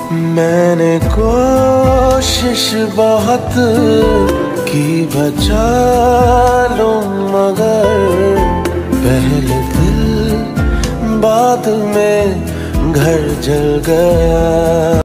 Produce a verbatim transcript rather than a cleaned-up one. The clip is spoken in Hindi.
मैंने कोशिश बहुत की बचा लूं, मगर पहले दिल बाद में घर जल गया।